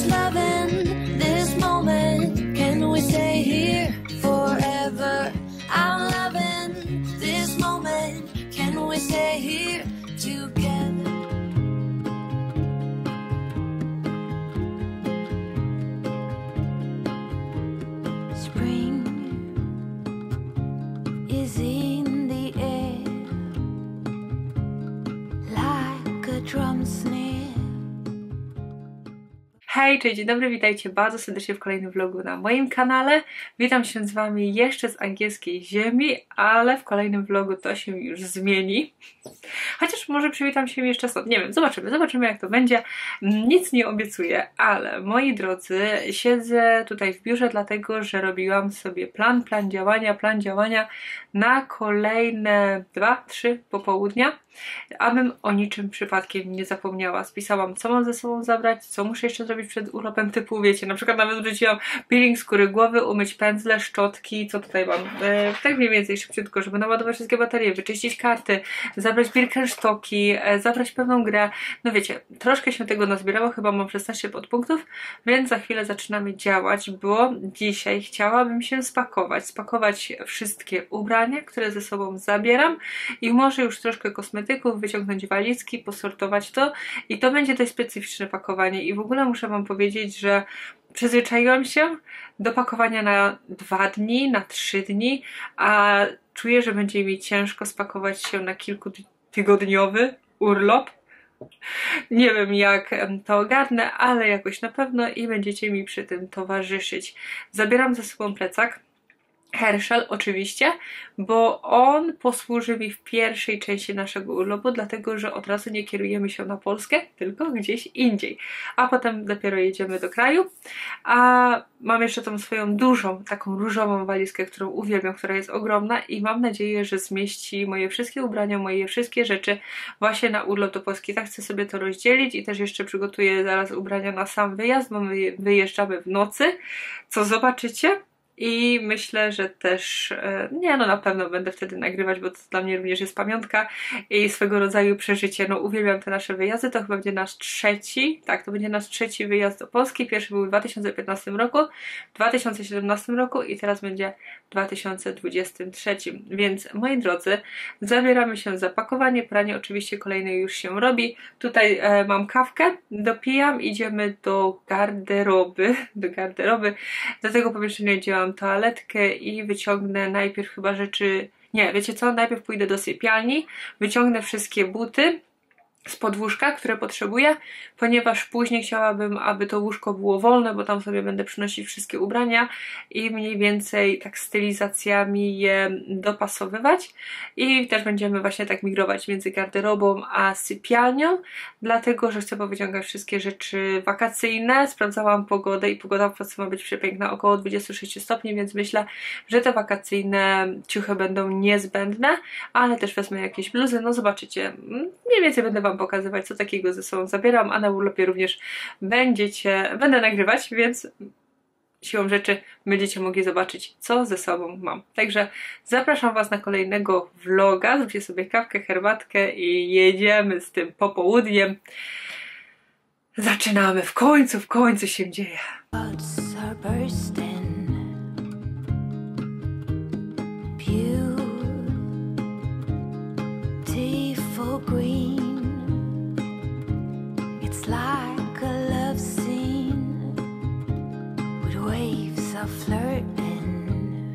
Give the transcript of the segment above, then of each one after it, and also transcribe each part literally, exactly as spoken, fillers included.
just loving this moment. Can we stay here forever? I'm loving this moment. Can we stay here together? Spring is in the air like a drum snare. Hej, cześć, dzień dobry, witajcie bardzo serdecznie w kolejnym vlogu na moim kanale. Witam się z wami jeszcze z angielskiej ziemi, ale w kolejnym vlogu to się już zmieni. Chociaż może przywitam się jeszcze stąd, nie wiem, zobaczymy, zobaczymy jak to będzie. Nic nie obiecuję, ale moi drodzy, siedzę tutaj w biurze dlatego, że robiłam sobie plan, plan działania, plan działania na kolejne dwa, trzy popołudnia, abym o niczym przypadkiem nie zapomniała. Spisałam, co mam ze sobą zabrać, co muszę jeszcze zrobić przed urlopem, typu wiecie, na przykład nawet wrzuciłam peeling skóry głowy, umyć pędzle, szczotki, co tutaj mam, e, tak mniej więcej szybciutko, żeby naładować wszystkie baterie, wyczyścić karty, zabrać Birkenstocki, e, zabrać pewną grę, no wiecie, troszkę się tego nazbierało, chyba mam szesnaście podpunktów, więc za chwilę zaczynamy działać, bo dzisiaj chciałabym się spakować, spakować wszystkie ubrania, które ze sobą zabieram i może już troszkę kosmetyków, wyciągnąć walizki, posortować to i to będzie dość specyficzne pakowanie i w ogóle muszę wam powiedzieć, że przyzwyczaiłam się do pakowania na dwa dni, na trzy dni, a czuję, że będzie mi ciężko spakować się na kilkutygodniowy urlop. Nie wiem jak to ogarnę, ale jakoś na pewno i będziecie mi przy tym towarzyszyć. Zabieram ze sobą plecak Herschel oczywiście, bo on posłuży mi w pierwszej części naszego urlopu, dlatego że od razu nie kierujemy się na Polskę, tylko gdzieś indziej, a potem dopiero jedziemy do kraju. A mam jeszcze tą swoją dużą, taką różową walizkę, którą uwielbiam, która jest ogromna i mam nadzieję, że zmieści moje wszystkie ubrania, moje wszystkie rzeczy właśnie na urlop do Polski. Tak chcę sobie to rozdzielić i też jeszcze przygotuję zaraz ubrania na sam wyjazd, bo my wyjeżdżamy w nocy, co zobaczycie. I myślę, że też, nie no na pewno będę wtedy nagrywać, bo to dla mnie również jest pamiątka i swego rodzaju przeżycie. No uwielbiam te nasze wyjazdy, to chyba będzie nasz trzeci, tak, to będzie nasz trzeci wyjazd do Polski. Pierwszy był w dwa tysiące piętnastym roku, w dwa tysiące siedemnastym roku i teraz będzie w dwa tysiące dwudziestym trzecim. Więc moi drodzy, zabieramy się za pakowanie, pranie oczywiście kolejne już się robi. Tutaj e, mam kawkę, dopijam, idziemy do garderoby, do garderoby, do tego pomieszczenia gdzie mam toaletkę i wyciągnę najpierw chyba rzeczy, nie, wiecie co, najpierw pójdę do sypialni, wyciągnę wszystkie buty z podłóżka, które potrzebuję, ponieważ później chciałabym, aby to łóżko było wolne, bo tam sobie będę przynosić wszystkie ubrania i mniej więcej tak stylizacjami je dopasowywać i też będziemy właśnie tak migrować między garderobą a sypialnią, dlatego, że chcę powyciągać wszystkie rzeczy wakacyjne. Sprawdzałam pogodę i pogoda w Polsce ma być przepiękna, około dwadzieścia sześć stopni, więc myślę, że te wakacyjne ciuchy będą niezbędne, ale też wezmę jakieś bluzy, no zobaczycie, mniej więcej będę wam pokazywać, co takiego ze sobą zabieram, a na urlopie również będziecie, będę nagrywać, więc siłą rzeczy będziecie mogli zobaczyć, co ze sobą mam. Także zapraszam was na kolejnego vloga, zróbcie sobie kawkę, herbatkę i jedziemy z tym popołudniem. Zaczynamy, w końcu, w końcu się dzieje. Green. It's like a love scene with waves of flirting.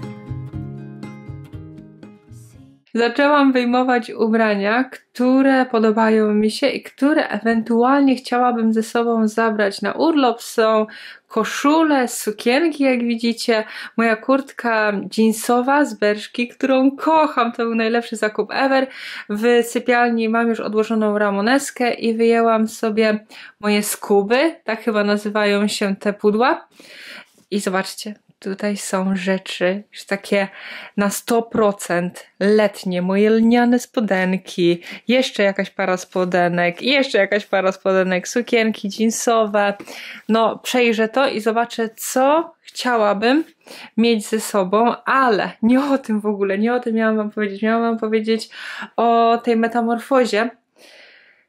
Zaczęłam wyjmować ubrania, które podobają mi się i które ewentualnie chciałabym ze sobą zabrać na urlop. Są koszule, sukienki, jak widzicie, moja kurtka jeansowa z Berszki, którą kocham, to był najlepszy zakup ever. W sypialni mam już odłożoną ramoneskę i wyjęłam sobie moje skuby, tak chyba nazywają się te pudła. I zobaczcie, tutaj są rzeczy już takie na sto procent letnie, moje lniane spodenki, jeszcze jakaś para spodenek, jeszcze jakaś para spodenek, sukienki jeansowe. No przejrzę to i zobaczę, co chciałabym mieć ze sobą, ale nie o tym w ogóle, nie o tym miałam wam powiedzieć. Miałam wam powiedzieć o tej metamorfozie,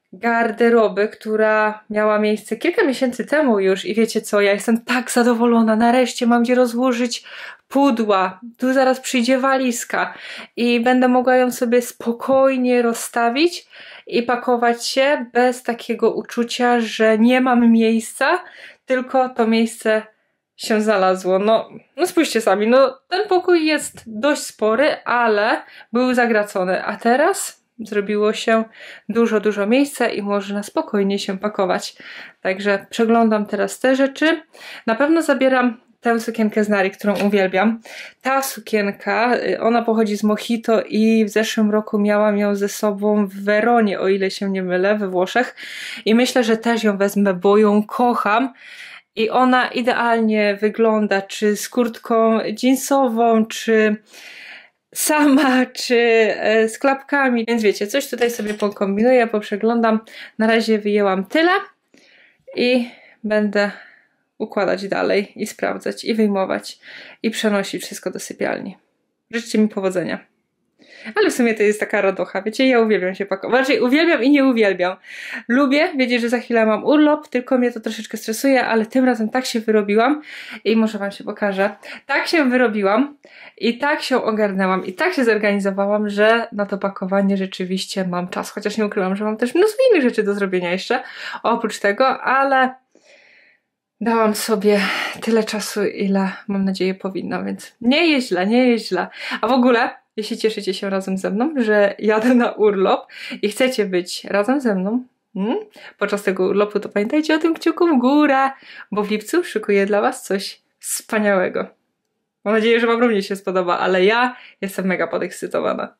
garderoby, która miała miejsce kilka miesięcy temu już i wiecie co, ja jestem tak zadowolona, nareszcie mam gdzie rozłożyć pudła, tu zaraz przyjdzie walizka i będę mogła ją sobie spokojnie rozstawić i pakować się bez takiego uczucia, że nie mam miejsca, tylko to miejsce się znalazło. No, no spójrzcie sami, no ten pokój jest dość spory, ale był zagracony, a teraz zrobiło się dużo, dużo miejsca i można spokojnie się pakować. Także przeglądam teraz te rzeczy. Na pewno zabieram tę sukienkę z Nari, którą uwielbiam. Ta sukienka, ona pochodzi z Mojito i w zeszłym roku miałam ją ze sobą w Weronie, o ile się nie mylę, we Włoszech. I myślę, że też ją wezmę, bo ją kocham. I ona idealnie wygląda, czy z kurtką jeansową, czy sama, czy z klapkami. Więc wiecie, coś tutaj sobie pokombinuję, poprzeglądam. Na razie wyjęłam tyle i będę układać dalej i sprawdzać i wyjmować i przenosić wszystko do sypialni. Życzcie mi powodzenia. Ale w sumie to jest taka radocha, wiecie, ja uwielbiam się pakować. Raczej uwielbiam i nie uwielbiam. Lubię wiedzieć, że za chwilę mam urlop, tylko mnie to troszeczkę stresuje, ale tym razem tak się wyrobiłam i może wam się pokażę. Tak się wyrobiłam i tak się ogarnęłam i tak się zorganizowałam, że na to pakowanie rzeczywiście mam czas. Chociaż nie ukrywam, że mam też mnóstwo innych rzeczy do zrobienia jeszcze, oprócz tego, ale dałam sobie tyle czasu, ile mam nadzieję powinnam, więc nie jest źle, nie jest źle. A w ogóle, jeśli cieszycie się razem ze mną, że jadę na urlop i chcecie być razem ze mną hmm, podczas tego urlopu, to pamiętajcie o tym kciuku w górę, bo w lipcu szykuję dla was coś wspaniałego. Mam nadzieję, że wam również się spodoba, ale ja jestem mega podekscytowana.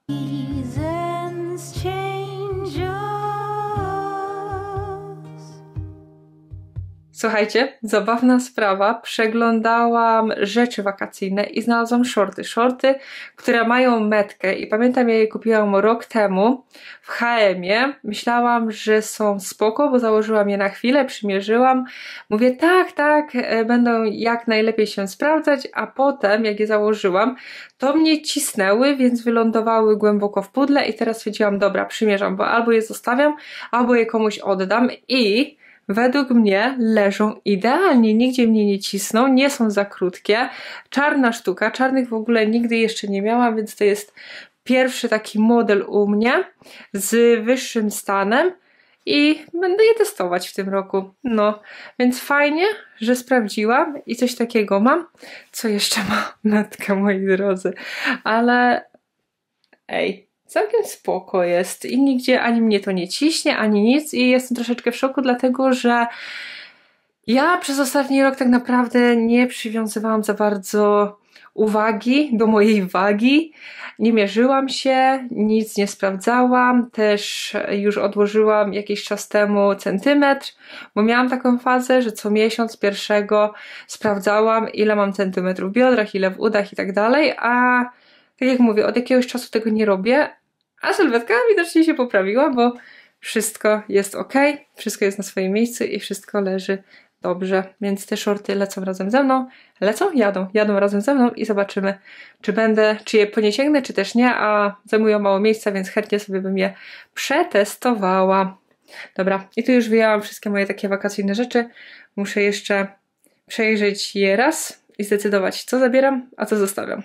Słuchajcie, zabawna sprawa, przeglądałam rzeczy wakacyjne i znalazłam shorty. Shorty, które mają metkę i pamiętam, ja je kupiłam rok temu w H and M-ie. Myślałam, że są spoko, bo założyłam je na chwilę, przymierzyłam. Mówię, tak, tak, będą jak najlepiej się sprawdzać, a potem, jak je założyłam, to mnie cisnęły, więc wylądowały głęboko w pudle i teraz stwierdziłam, dobra, przymierzam, bo albo je zostawiam, albo je komuś oddam i według mnie leżą idealnie, nigdzie mnie nie cisną, nie są za krótkie. Czarna sztuka, czarnych w ogóle nigdy jeszcze nie miałam, więc to jest pierwszy taki model u mnie z wyższym stanem i będę je testować w tym roku. No, więc fajnie, że sprawdziłam i coś takiego mam, co jeszcze ma metkę, moi drodzy, ale ej, całkiem spoko jest i nigdzie ani mnie to nie ciśnie, ani nic i jestem troszeczkę w szoku, dlatego że ja przez ostatni rok tak naprawdę nie przywiązywałam za bardzo uwagi do mojej wagi, nie mierzyłam się, nic nie sprawdzałam, też już odłożyłam jakiś czas temu centymetr, bo miałam taką fazę, że co miesiąc pierwszego sprawdzałam, ile mam centymetrów w biodrach, ile w udach i tak dalej, a tak jak mówię, od jakiegoś czasu tego nie robię, a sylwetka widocznie się poprawiła, bo wszystko jest ok, wszystko jest na swoim miejscu i wszystko leży dobrze, więc te shorty lecą razem ze mną, lecą? Jadą, jadą razem ze mną i zobaczymy, czy będę, czy je po nie sięgnę, czy też nie, a zajmują mało miejsca, więc chętnie sobie bym je przetestowała. Dobra, i tu już wyjęłam wszystkie moje takie wakacyjne rzeczy, muszę jeszcze przejrzeć je raz i zdecydować, co zabieram, a co zostawiam.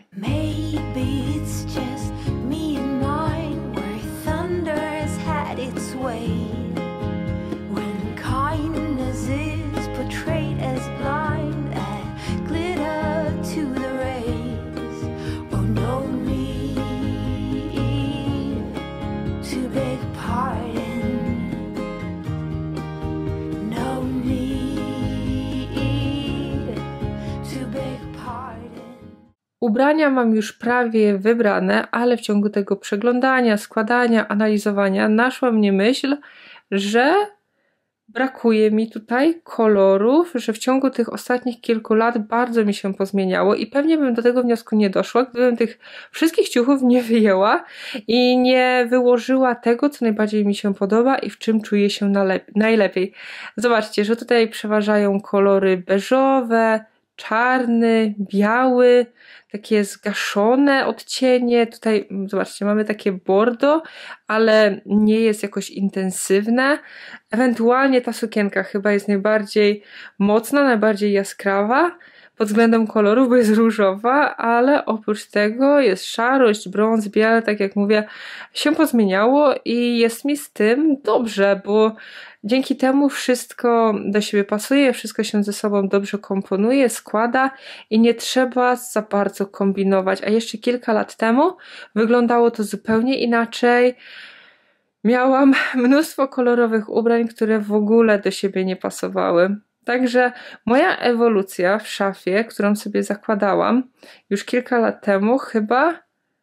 Ubrania mam już prawie wybrane, ale w ciągu tego przeglądania, składania, analizowania naszła mnie myśl, że brakuje mi tutaj kolorów, że w ciągu tych ostatnich kilku lat bardzo mi się pozmieniało i pewnie bym do tego wniosku nie doszła, gdybym tych wszystkich ciuchów nie wyjęła i nie wyłożyła tego, co najbardziej mi się podoba i w czym czuję się najlepiej. Zobaczcie, że tutaj przeważają kolory beżowe, czarny, biały, takie zgaszone odcienie. Tutaj zobaczcie, mamy takie bordo, ale nie jest jakoś intensywne. Ewentualnie ta sukienka chyba jest najbardziej mocna, najbardziej jaskrawa pod względem kolorów, bo jest różowa, ale oprócz tego jest szarość, brąz, biele, tak jak mówię, się pozmieniało i jest mi z tym dobrze, bo dzięki temu wszystko do siebie pasuje, wszystko się ze sobą dobrze komponuje, składa i nie trzeba za bardzo kombinować. A jeszcze kilka lat temu wyglądało to zupełnie inaczej. Miałam mnóstwo kolorowych ubrań, które w ogóle do siebie nie pasowały. Także moja ewolucja w szafie, którą sobie zakładałam już kilka lat temu, chyba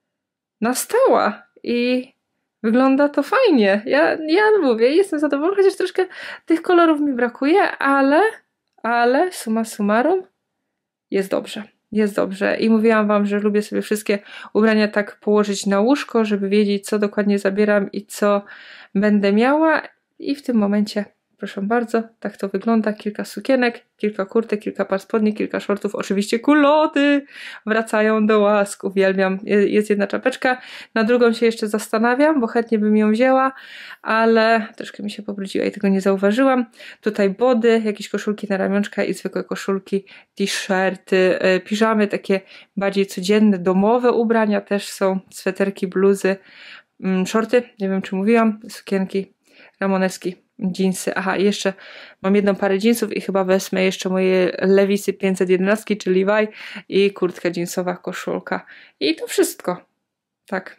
nastała i wygląda to fajnie. Ja, ja mówię, jestem zadowolona, chociaż troszkę tych kolorów mi brakuje, ale, ale summa summarum jest dobrze. Jest dobrze i mówiłam wam, że lubię sobie wszystkie ubrania tak położyć na łóżko, żeby wiedzieć, co dokładnie zabieram i co będę miała i w tym momencie, proszę bardzo, tak to wygląda. Kilka sukienek, kilka kurtek, kilka par spodni, kilka shortów. Oczywiście kuloty wracają do łask. Uwielbiam. Jest jedna czapeczka. Na drugą się jeszcze zastanawiam, bo chętnie bym ją wzięła, ale troszkę mi się pobrudziła i tego nie zauważyłam. Tutaj body, jakieś koszulki na ramionczka i zwykłe koszulki, t-shirty, piżamy, takie bardziej codzienne, domowe ubrania też są. Sweterki, bluzy, shorty, nie wiem czy mówiłam, sukienki, ramoneski. Jeansy. Aha, i jeszcze mam jedną parę jeansów i chyba wezmę jeszcze moje Lewisy pięćset jedenaście, czy Levi i kurtka jeansowa, koszulka. I to wszystko. Tak.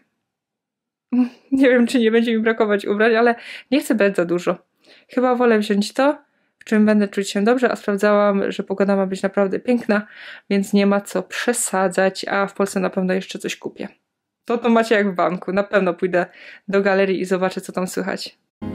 Nie wiem, czy nie będzie mi brakować ubrań, ale nie chcę brać za dużo. Chyba wolę wziąć to, w czym będę czuć się dobrze, a sprawdzałam, że pogoda ma być naprawdę piękna, więc nie ma co przesadzać, a w Polsce na pewno jeszcze coś kupię. To to macie jak w banku. Na pewno pójdę do galerii i zobaczę, co tam słychać.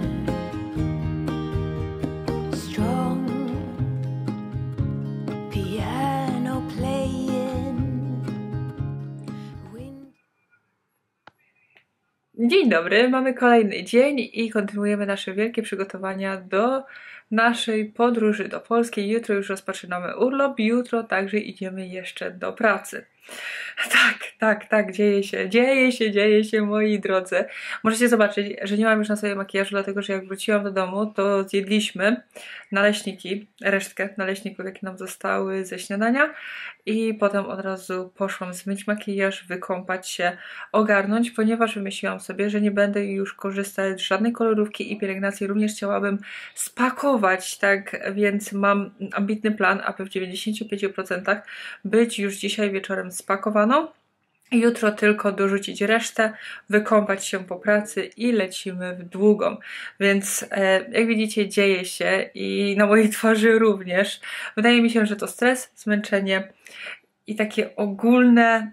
Dzień dobry, mamy kolejny dzień i kontynuujemy nasze wielkie przygotowania do naszej podróży do Polski. Jutro już rozpoczynamy urlop, jutro także idziemy jeszcze do pracy. Tak, tak, tak, dzieje się, dzieje się, dzieje się, moi drodzy. Możecie zobaczyć, że nie mam już na sobie makijażu, dlatego że jak wróciłam do domu, to zjedliśmy naleśniki, resztkę naleśników, jakie nam zostały ze śniadania i potem od razu poszłam zmyć makijaż, wykąpać się, ogarnąć, ponieważ wymyśliłam sobie, że nie będę już korzystać z żadnej kolorówki i pielęgnacji również chciałabym spakować, tak więc mam ambitny plan, aby w dziewięćdziesięciu pięciu procentach być już dzisiaj wieczorem spakowaną. Jutro tylko dorzucić resztę, wykąpać się po pracy i lecimy w długą. Więc e, jak widzicie, dzieje się i na mojej twarzy również. Wydaje mi się, że to stres, zmęczenie i takie ogólne...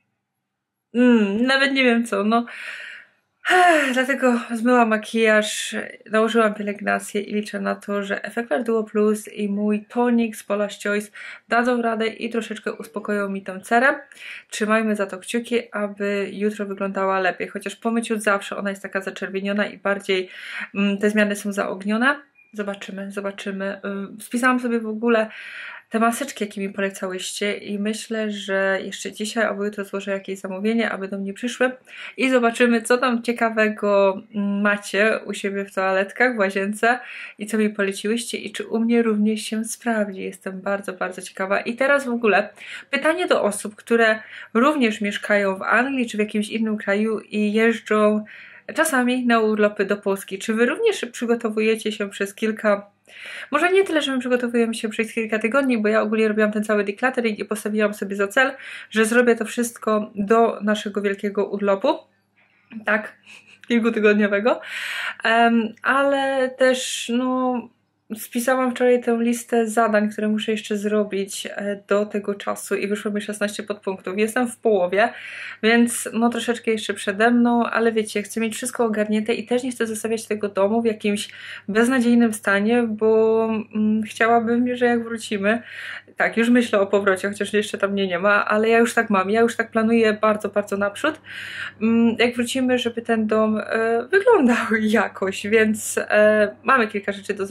Mm, nawet nie wiem co, no... Dlatego zmyłam makijaż, nałożyłam pielęgnację i liczę na to, że efekt Verduo Plus i mój tonik z Paula's Choice dadzą radę i troszeczkę uspokoją mi tę cerę. Trzymajmy za to kciuki, aby jutro wyglądała lepiej, chociaż po myciu zawsze ona jest taka zaczerwieniona i bardziej mm, te zmiany są zaognione. Zobaczymy, zobaczymy. Spisałam sobie w ogóle te maseczki, jakie mi polecałyście i myślę, że jeszcze dzisiaj albo jutro złożę jakieś zamówienie, aby do mnie przyszły i zobaczymy, co tam ciekawego macie u siebie w toaletkach, w łazience i co mi poleciłyście i czy u mnie również się sprawdzi. Jestem bardzo, bardzo ciekawa. I teraz w ogóle pytanie do osób, które również mieszkają w Anglii czy w jakimś innym kraju i jeżdżą czasami na urlopy do Polski. Czy wy również przygotowujecie się przez kilka... Może nie tyle, że my przygotowujemy się przez kilka tygodni, bo ja ogólnie robiłam ten cały decluttering i postawiłam sobie za cel, że zrobię to wszystko do naszego wielkiego urlopu. Tak, kilkutygodniowego. Um, ale też, no... Spisałam wczoraj tę listę zadań, które muszę jeszcze zrobić do tego czasu i wyszło mi szesnaście podpunktów. Jestem w połowie, więc no troszeczkę jeszcze przede mną, ale wiecie, chcę mieć wszystko ogarnięte i też nie chcę zostawiać tego domu w jakimś beznadziejnym stanie, bo mm, chciałabym, że jak wrócimy, tak, już myślę o powrocie, chociaż jeszcze tam mnie nie ma, ale ja już tak mam, ja już tak planuję bardzo, bardzo naprzód, mm, jak wrócimy, żeby ten dom e, wyglądał jakoś, więc e, mamy kilka rzeczy do zrobienia.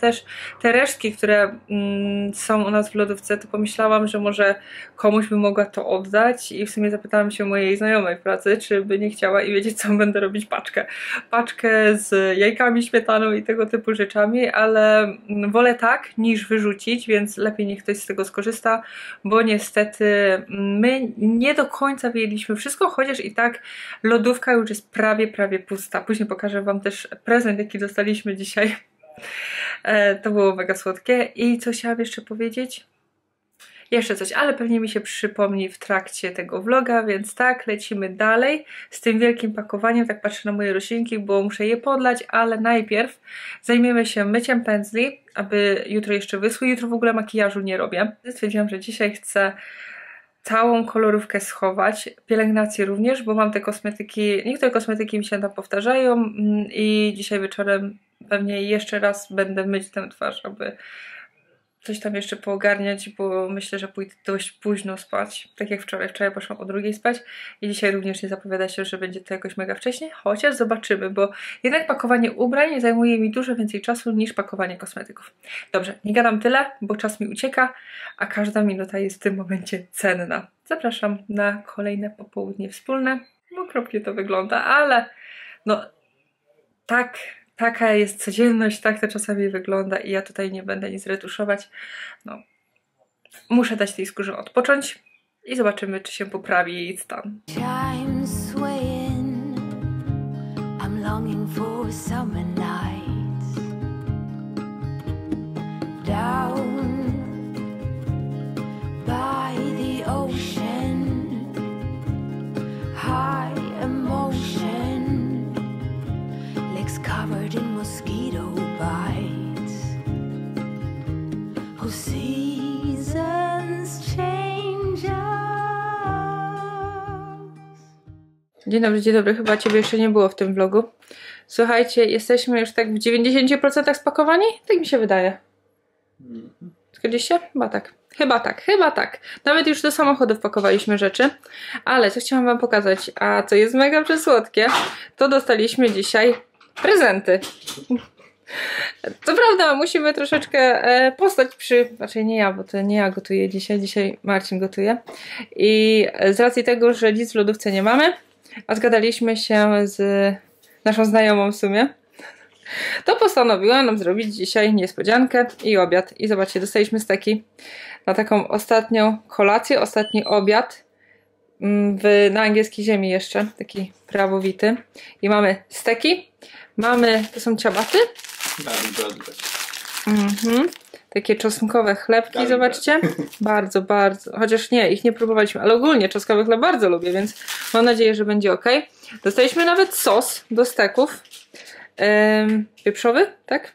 też te resztki, które mm, są u nas w lodówce, to pomyślałam, że może komuś by mogła to oddać i w sumie zapytałam się mojej znajomej w pracy, czy by nie chciała i wiedzieć co, będę robić paczkę. Paczkę z jajkami, śmietaną i tego typu rzeczami, ale wolę tak niż wyrzucić, więc lepiej niech ktoś z tego skorzysta, bo niestety my nie do końca wyjedliśmy wszystko, chociaż i tak lodówka już jest prawie, prawie pusta. Później pokażę wam też prezent, jaki dostaliśmy dzisiaj. E, to było mega słodkie. I co chciałam jeszcze powiedzieć? Jeszcze coś, ale pewnie mi się przypomni w trakcie tego vloga, więc tak, lecimy dalej z tym wielkim pakowaniem. Tak patrzę na moje roślinki, bo muszę je podlać, ale najpierw zajmiemy się myciem pędzli, aby jutro jeszcze wyschły. Jutro w ogóle makijażu nie robię. Stwierdziłam, że dzisiaj chcę całą kolorówkę schować, pielęgnację również, bo mam te kosmetyki, niektóre kosmetyki mi się tam powtarzają i dzisiaj wieczorem pewnie jeszcze raz będę myć tę twarz, aby coś tam jeszcze poogarniać, bo myślę, że pójdę dość późno spać, tak jak wczoraj. Wczoraj poszłam o drugiej spać i dzisiaj również nie zapowiada się, że będzie to jakoś mega wcześnie, chociaż zobaczymy, bo jednak pakowanie ubrań zajmuje mi dużo więcej czasu niż pakowanie kosmetyków. Dobrze, nie gadam tyle, bo czas mi ucieka, a każda minuta jest w tym momencie cenna. Zapraszam na kolejne popołudnie wspólne. Okropnie to wygląda, ale no tak... Taka jest codzienność, tak to czasami wygląda i ja tutaj nie będę nic retuszować. No, muszę dać tej skórze odpocząć i zobaczymy, czy się poprawi jej stan. Covered in mosquito bites, whose seasons change us. Dzień dobry, dzień dobry. Chyba ciebie jeszcze nie było w tym vlogu. Słuchajcie, jesteśmy już tak w dziewięćdziesięciu procentach spakowani? Tak mi się wydaje. Zgodziliście? Chyba tak. Chyba tak, chyba tak. Nawet już do samochodu wpakowaliśmy rzeczy. Ale co chciałam wam pokazać, a co jest mega przesłodkie, to dostaliśmy dzisiaj prezenty. Co prawda musimy troszeczkę e, postać przy... Znaczy nie ja, bo to nie ja gotuję dzisiaj. Dzisiaj Marcin gotuje. I z racji tego, że nic w lodówce nie mamy, a zgadaliśmy się z naszą znajomą w sumie, to postanowiła nam zrobić dzisiaj niespodziankę i obiad. I zobaczcie, dostaliśmy steki na taką ostatnią kolację, ostatni obiad w, na angielskiej ziemi jeszcze, taki prawowity. I mamy steki, mamy, to są ciabaty. Mhm. Takie czosnkowe chlebki, zobaczcie. Bardzo, bardzo, chociaż nie, ich nie próbowaliśmy, ale ogólnie czosnkowy chleb bardzo lubię, więc mam nadzieję, że będzie ok. Dostaliśmy nawet sos do steków. Ym, pieprzowy, tak?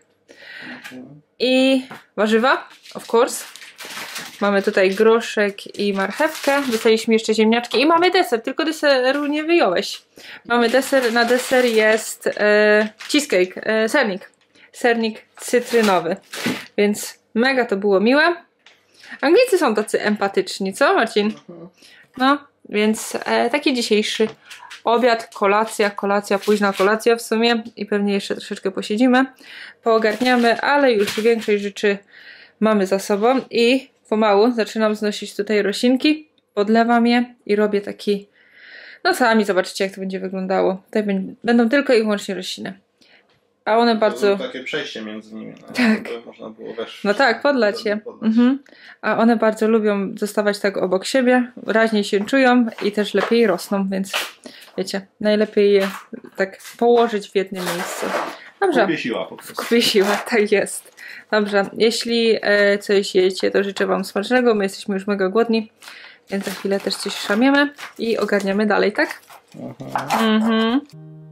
I warzywa, of course. Mamy tutaj groszek i marchewkę. Dostaliśmy jeszcze ziemniaczki i mamy deser, tylko deseru nie wyjąłeś. Mamy deser, na deser jest e, cheesecake, e, sernik. Sernik cytrynowy. Więc mega to było miłe. Anglicy są tacy empatyczni, co Marcin? No, więc e, taki dzisiejszy obiad, kolacja, kolacja, późna kolacja w sumie i pewnie jeszcze troszeczkę posiedzimy, poogarniamy, ale już większość rzeczy mamy za sobą i pomału zaczynam znosić tutaj roślinki, podlewam je i robię taki, no sami zobaczycie jak to będzie wyglądało. Tutaj będą tylko i wyłącznie rośliny. A one bardzo... To takie przejście między nimi. No, tak. Można było wesz... No tak, podlać je. Mhm. A one bardzo lubią zostawać tak obok siebie, raźniej się czują i też lepiej rosną, więc wiecie, najlepiej je tak położyć w jednym miejscu. Dobrze. Kupię siła po prostu. Kupię siła, tak jest. Dobrze, jeśli e, coś jecie, to życzę wam smacznego, my jesteśmy już mega głodni, więc za chwilę też coś szamiemy i ogarniamy dalej, tak? Aha. Mhm.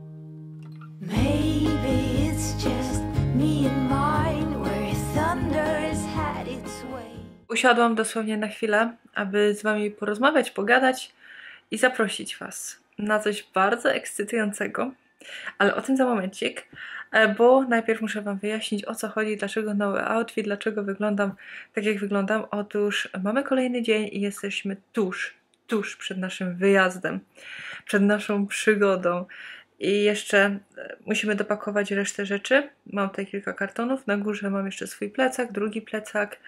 Usiadłam dosłownie na chwilę, aby z wami porozmawiać, pogadać i zaprosić was na coś bardzo ekscytującego, ale o tym za momencik, bo najpierw muszę wam wyjaśnić, o co chodzi, dlaczego nowy outfit, dlaczego wyglądam tak jak wyglądam. Otóż mamy kolejny dzień i jesteśmy tuż, tuż przed naszym wyjazdem, przed naszą przygodą I jeszcze musimy dopakować resztę rzeczy. Mam tutaj kilka kartonów. Na górze mam jeszcze swój plecak, drugi plecak,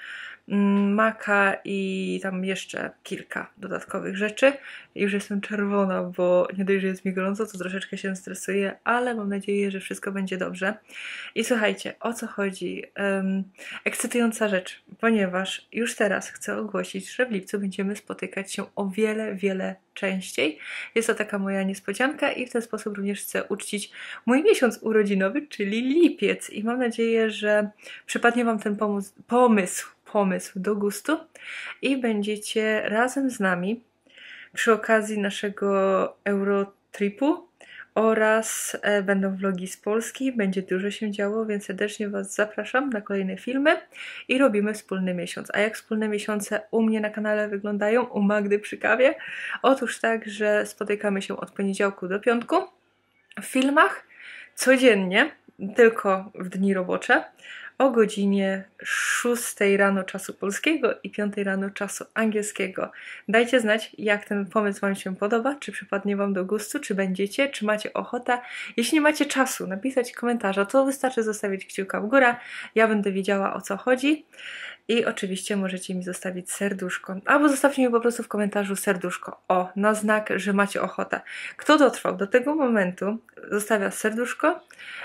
maka i tam jeszcze kilka dodatkowych rzeczy. Już jestem czerwona, bo nie dość, że jest mi gorąco, to troszeczkę się stresuję, ale mam nadzieję, że wszystko będzie dobrze. I słuchajcie, o co chodzi? Um, ekscytująca rzecz, ponieważ już teraz chcę ogłosić, że w lipcu będziemy spotykać się o wiele, wiele częściej. Jest to taka moja niespodzianka i w ten sposób również chcę uczcić mój miesiąc urodzinowy, czyli lipiec. I mam nadzieję, że przypadnie Wam ten pomysł, pomysł, pomysł do gustu i będziecie razem z nami przy okazji naszego Eurotripu oraz e, będą vlogi z Polski, będzie dużo się działo, więc serdecznie Was zapraszam na kolejne filmy i robimy wspólny miesiąc. A jak wspólne miesiące u mnie na kanale wyglądają, u Magdy przy kawie? Otóż tak, że spotykamy się od poniedziałku do piątku w filmach codziennie, tylko w dni robocze, o godzinie szóstej rano czasu polskiego i piątej rano czasu angielskiego. Dajcie znać, jak ten pomysł Wam się podoba, czy przypadnie Wam do gustu, czy będziecie, czy macie ochotę. Jeśli nie macie czasu napisać komentarza, to wystarczy zostawić kciuka w górę, ja będę wiedziała, o co chodzi. I oczywiście możecie mi zostawić serduszko, albo zostawcie mi po prostu w komentarzu serduszko, o, na znak, że macie ochotę. Kto dotrwał do tego momentu, zostawia serduszko.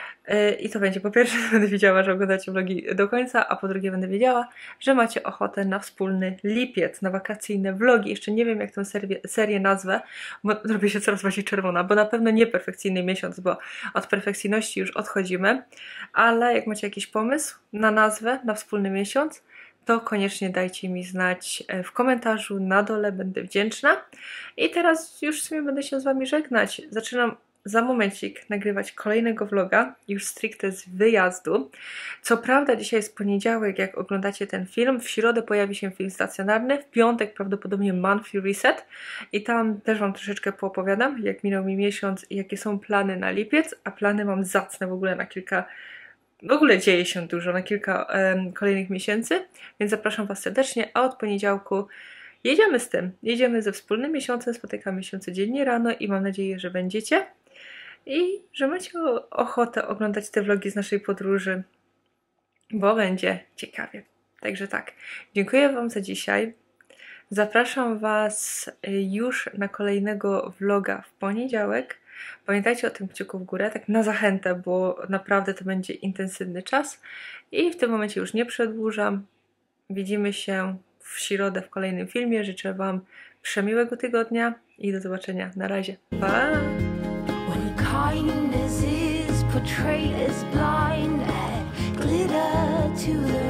I to będzie, po pierwsze będę wiedziała, że oglądacie vlogi do końca, a po drugie będę wiedziała, że macie ochotę na wspólny lipiec, na wakacyjne vlogi. Jeszcze nie wiem, jak tę serię, serię nazwę, bo robię się coraz bardziej czerwona, bo na pewno nie perfekcyjny miesiąc, bo od perfekcyjności już odchodzimy, ale jak macie jakiś pomysł na nazwę, na wspólny miesiąc, to koniecznie dajcie mi znać w komentarzu na dole, będę wdzięczna. I teraz już w sumie będę się z Wami żegnać. Zaczynam za momencik nagrywać kolejnego vloga, już stricte z wyjazdu. Co prawda dzisiaj jest poniedziałek, jak oglądacie ten film, w środę pojawi się film stacjonarny, w piątek prawdopodobnie monthly reset i tam też Wam troszeczkę poopowiadam, jak minął mi miesiąc i jakie są plany na lipiec, a plany mam zacne w ogóle na kilka, w ogóle dzieje się dużo, na kilka um, kolejnych miesięcy, więc zapraszam Was serdecznie, a od poniedziałku jedziemy z tym, jedziemy ze wspólnym miesiącem, spotykamy się codziennie rano i mam nadzieję, że będziecie. I że macie ochotę oglądać te vlogi z naszej podróży, bo będzie ciekawie. Także tak, dziękuję Wam za dzisiaj. Zapraszam Was już na kolejnego vloga w poniedziałek. Pamiętajcie o tym kciuku w górę, tak na zachętę, bo naprawdę to będzie intensywny czas. I w tym momencie już nie przedłużam. Widzimy się w środę w kolejnym filmie. Życzę Wam przemiłego tygodnia i do zobaczenia. Na razie. Pa! Kindness is portrayed as blind, add glitter to the